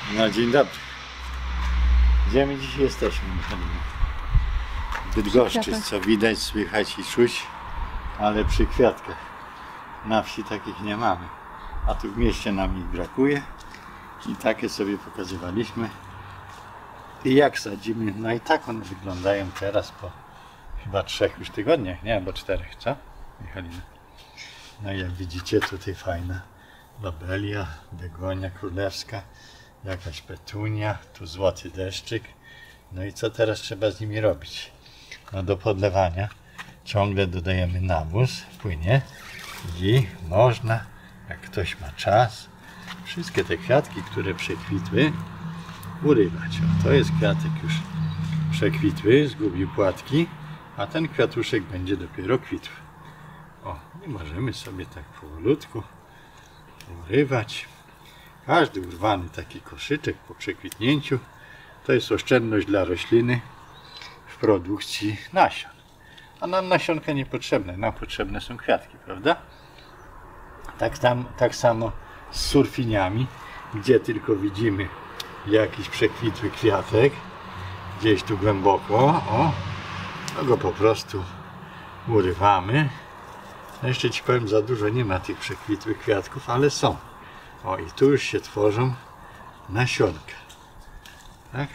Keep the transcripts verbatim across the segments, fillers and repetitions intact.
No dzień dobry. Gdzie my dzisiaj jesteśmy, Michalina? W Bydgoszczy, co widać, słychać i czuć, ale przy kwiatkach. Na wsi takich nie mamy, a tu w mieście nam ich brakuje i takie sobie pokazywaliśmy. I jak sadzimy, no i tak one wyglądają teraz po chyba trzech już tygodniach, nie? Albo czterech, co, Michalina? No i jak widzicie, tutaj fajna lobelia, begonia królewska, jakaś petunia, tu złoty deszczyk. No i co teraz trzeba z nimi robić? No do podlewania ciągle dodajemy nawóz, płynie i można, jak ktoś ma czas, wszystkie te kwiatki, które przekwitły, urywać. O, to jest kwiatek już przekwitły, zgubił płatki, a ten kwiatuszek będzie dopiero kwitł. O, i możemy sobie tak powolutku urywać. Każdy urwany taki koszyczek po przekwitnięciu to jest oszczędność dla rośliny w produkcji nasion. A nam nasionka niepotrzebne, nam potrzebne są kwiatki, prawda? Tak, tam, tak samo z surfiniami, gdzie tylko widzimy jakiś przekwitły kwiatek, gdzieś tu głęboko, o, to go po prostu urywamy. No jeszcze ci powiem, za dużo nie ma tych przekwitłych kwiatków, ale są. O, i tu już się tworzą nasionka. Tak?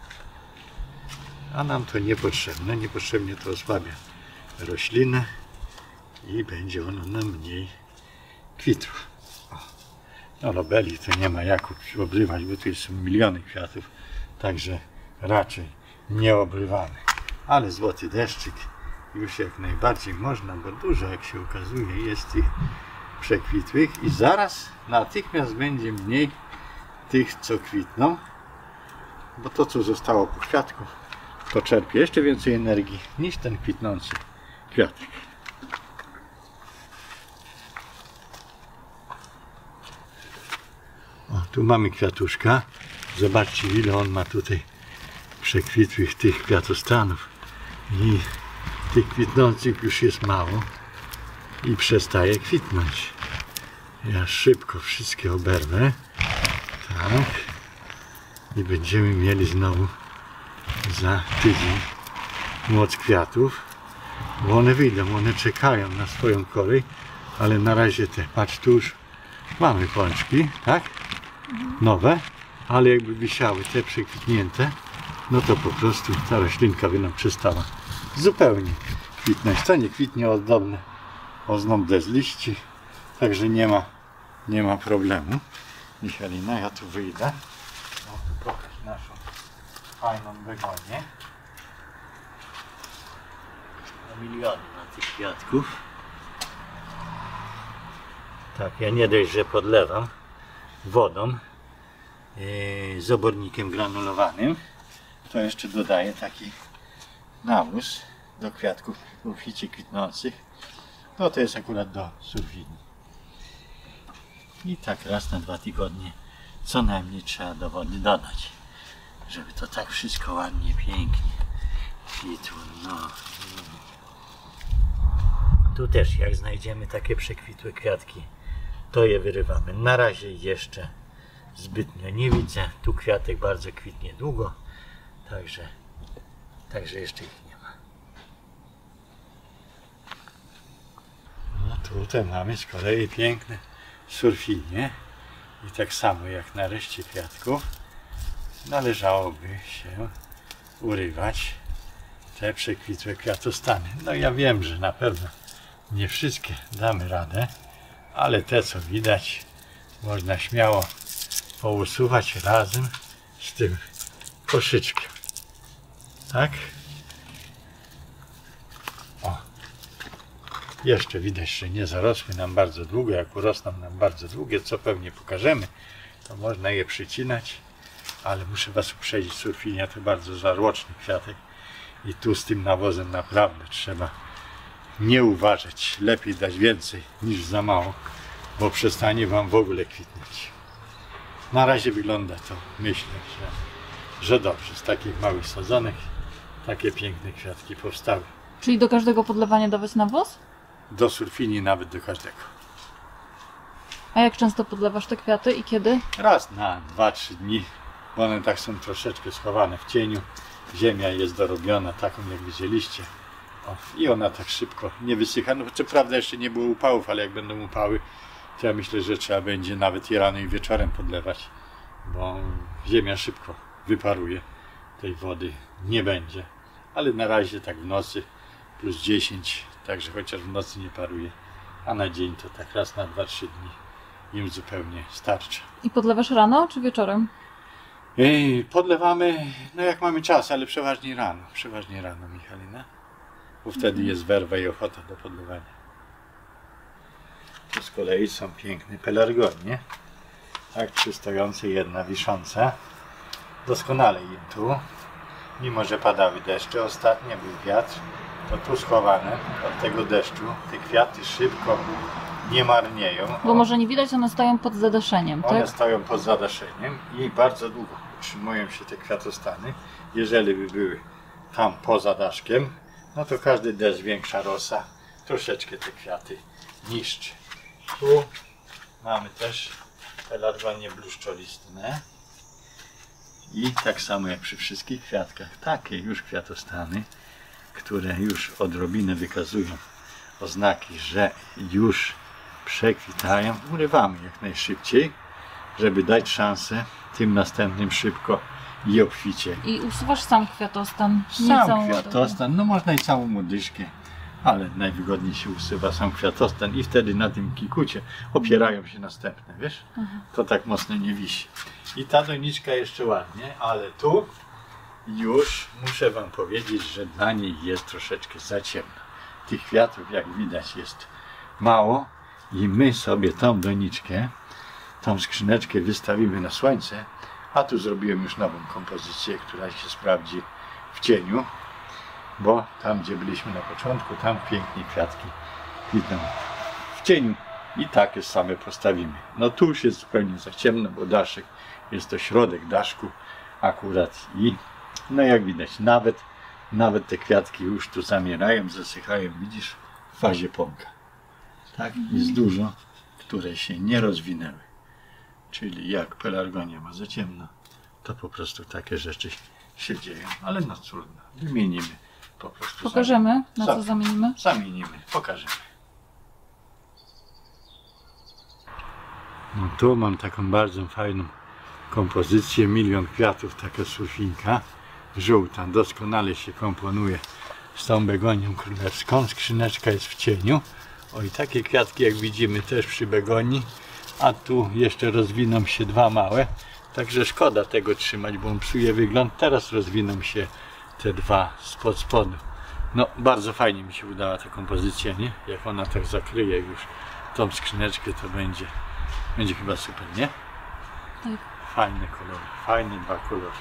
A nam to niepotrzebne, niepotrzebnie to osłabia roślinę i będzie ona nam mniej kwitła. O. No lobeli to nie ma jak obrywać, bo tu są miliony kwiatów, także raczej nie obrywamy. Ale złoty deszczyk już jak najbardziej można, bo dużo, jak się okazuje, jest tych przekwitłych i zaraz natychmiast będzie mniej tych, co kwitną, bo to, co zostało po kwiatku, to czerpie jeszcze więcej energii niż ten kwitnący kwiatek. O, tu mamy kwiatuszka. Zobaczcie, ile on ma tutaj przekwitłych tych kwiatostanów i tych kwitnących już jest mało i przestaje kwitnąć. Ja szybko wszystkie oberwę, tak, i będziemy mieli znowu za tydzień moc kwiatów, bo one wyjdą, one czekają na swoją kolej, ale na razie te, patrz, tu już mamy pączki, tak, nowe, ale jakby wisiały te przekwitnięte, no to po prostu ta roślinka by nam przestała zupełnie kwitnąć. To nie kwitnie ozdobne, ozdobne z liści, także nie ma, nie ma problemu. Michalina, ja tu wyjdę. No, tu pokaż naszą fajną begonię. No, miliony na tych kwiatków. Tak, ja nie dość, że podlewam wodą yy, z obornikiem granulowanym, to jeszcze dodaję taki nawóz do kwiatków obficie kwitnących. No to jest akurat do surfini. I tak raz na dwa tygodnie co najmniej trzeba do wody dodać, żeby to tak wszystko ładnie, pięknie kwitło. No. Tu też jak znajdziemy takie przekwitłe kwiatki, to je wyrywamy. Na razie jeszcze zbytnio nie widzę. Tu kwiatek bardzo kwitnie długo, także, także jeszcze ich nie ma. No tutaj mamy z kolei piękne surfinie i tak samo jak na reszcie kwiatków należałoby się urywać te przekwitłe kwiatostany. No ja wiem, że na pewno nie wszystkie damy radę, ale te, co widać, można śmiało pousuwać razem z tym koszyczkiem. Tak? O. Jeszcze widać, że nie zarosły nam bardzo długo. Jak urosną nam bardzo długie, co pewnie pokażemy, to można je przycinać, ale muszę was uprzedzić, surfinia to bardzo żarłoczny kwiatek i tu z tym nawozem naprawdę trzeba nie uważać. Lepiej dać więcej niż za mało, bo przestanie wam w ogóle kwitnąć. Na razie wygląda to, myślę, że, że dobrze. Z takich małych sadzonek takie piękne kwiatki powstały. Czyli do każdego podlewania dawać nawóz? Do surfini nawet do każdego. A jak często podlewasz te kwiaty i kiedy? Raz na dwa trzy dni bo one tak są troszeczkę schowane w cieniu. Ziemia jest dorobiona taką, jak widzieliście. O, i ona tak szybko nie wysycha. No co prawda jeszcze nie było upałów, ale jak będą upały, to ja myślę, że trzeba będzie nawet i rano i wieczorem podlewać, bo ziemia szybko wyparuje. Tej wody nie będzie. Ale na razie tak w nocy plus dziesięć, także chociaż w nocy nie paruje, a na dzień to tak raz na dwa trzy dni im zupełnie starczy. I podlewasz rano czy wieczorem? Ej, podlewamy, no jak mamy czas, ale przeważnie rano, przeważnie rano, Michalina, bo wtedy jest werwa i ochota do podlewania. Tu z kolei są piękne pelargonie, tak przystojące, jedna wisząca, doskonale im tu, mimo że padały deszcze, ostatnio był wiatr, to tu schowane od tego deszczu, te kwiaty szybko nie marnieją. Bo może nie widać, one stoją pod zadaszeniem, One tak? stoją pod zadaszeniem i bardzo długo utrzymują się te kwiatostany. Jeżeli by były tam poza daszkiem, no to każdy deszcz, większa rosa, troszeczkę te kwiaty niszczy. Tu mamy też pelargonie bluszczolistne i tak samo jak przy wszystkich kwiatkach, takie już kwiatostany, które już odrobinę wykazują oznaki, że już przekwitają, urywamy jak najszybciej, żeby dać szansę tym następnym szybko i obficie. I usuwasz sam kwiatostan, nie Sam całą kwiatostan, no można i całą łodyżkę, ale najwygodniej się usuwa sam kwiatostan i wtedy na tym kikucie opierają się następne, wiesz? Aha. To tak mocno nie wisi. I ta doniczka jeszcze ładnie, ale tu już muszę wam powiedzieć, że dla niej jest troszeczkę za ciemno. Tych kwiatów, jak widać, jest mało i my sobie tą doniczkę, tą skrzyneczkę wystawimy na słońce, a tu zrobiłem już nową kompozycję, która się sprawdzi w cieniu, bo tam, gdzie byliśmy na początku, tam pięknie kwiatki kwitną w cieniu i takie same postawimy. No tu już jest zupełnie za ciemno, bo daszek jest to środek daszku akurat i no jak widać, nawet nawet te kwiatki już tu zamierają, zasychają, widzisz, w fazie pąka. Tak, jest dużo, które się nie rozwinęły. Czyli jak pelargonia ma za ciemno, to po prostu takie rzeczy się dzieją. Ale no trudno, wymienimy po prostu. Pokażemy, na co Zam- zamienimy? Zamienimy, pokażemy. No tu mam taką bardzo fajną kompozycję, milion kwiatów, taka surfinka. Żółta, doskonale się komponuje z tą begonią królewską. Skrzyneczka jest w cieniu. O i takie kwiatki jak widzimy też przy begonii. A tu jeszcze rozwiną się dwa małe. Także szkoda tego trzymać, bo on psuje wygląd. Teraz rozwiną się te dwa spod spodu. No bardzo fajnie mi się udała ta kompozycja, nie? Jak ona tak zakryje już tą skrzyneczkę, to będzie, będzie chyba super, nie? Tak. Fajne kolory, fajne dwa kolory.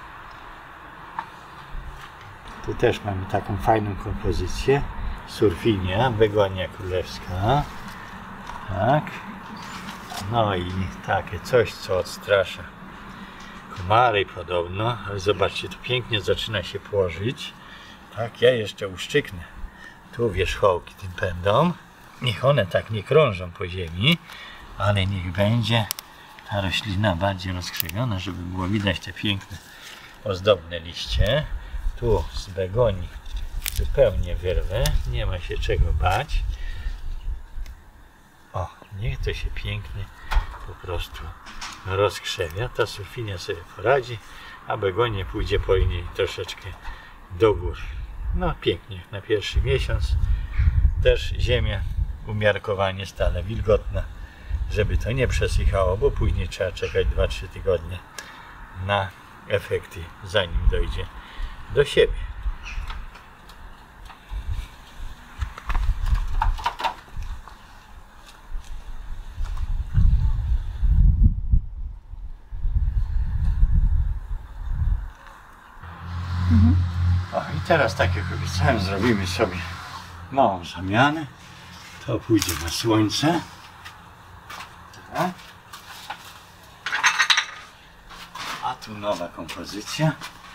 Tu też mamy taką fajną kompozycję. Surfinia, begonia królewska. Tak. No i takie coś, co odstrasza komary podobno. Ale zobaczcie, to pięknie zaczyna się płożyć. Tak, ja jeszcze uszczyknę tu wierzchołki tym pędom. Niech one tak nie krążą po ziemi, ale niech będzie ta roślina bardziej rozkrzywiona, żeby było widać te piękne, ozdobne liście. Tu z begonii zupełnie wyrwę, nie ma się czego bać. O, niech to się pięknie po prostu rozkrzewia. Ta surfinia sobie poradzi, a begonia pójdzie po niej troszeczkę do góry. No pięknie, na pierwszy miesiąc. Też ziemia umiarkowanie stale wilgotna, żeby to nie przesychało, bo później trzeba czekać dwa trzy tygodnie na efekty, zanim dojdzie do siebie. Mhm. O, i teraz, tak jak obiecałem, zrobimy sobie małą zamianę. To pójdzie na słońce. Tak. A tu nowa kompozycja.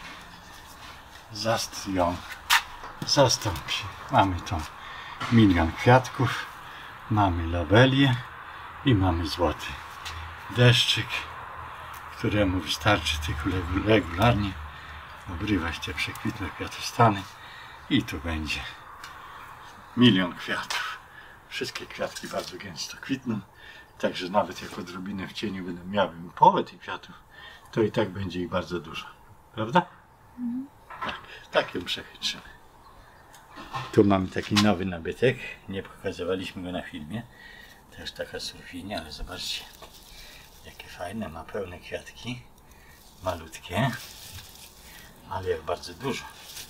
Zast ją zastąpi. Mamy tą milion kwiatków, mamy lawelię i mamy złoty deszczyk, któremu wystarczy tylko regularnie obrywać te przekwitłe kwiatostany i tu będzie milion kwiatów. Wszystkie kwiatki bardzo gęsto kwitną, także nawet jak odrobinę w cieniu będą miały połowę tych kwiatów, to i tak będzie ich bardzo dużo. Prawda? Mhm. Tak, tak ją przechytrzymy. Tu mamy taki nowy nabytek, nie pokazywaliśmy go na filmie. Też taka surfinia, ale zobaczcie, jakie fajne, ma pełne kwiatki, malutkie, ale jak bardzo dużo.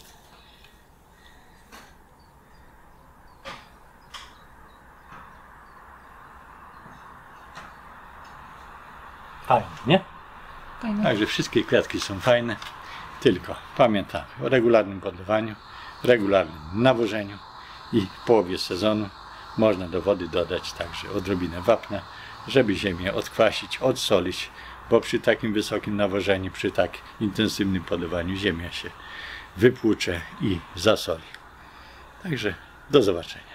Fajnie, nie? Fajne. Także wszystkie kwiatki są fajne, tylko pamiętamy o regularnym podlewaniu, regularnym nawożeniu i w połowie sezonu można do wody dodać także odrobinę wapna, żeby ziemię odkwasić, odsolić, bo przy takim wysokim nawożeniu, przy tak intensywnym podlewaniu ziemia się wypłucze i zasoli. Także do zobaczenia.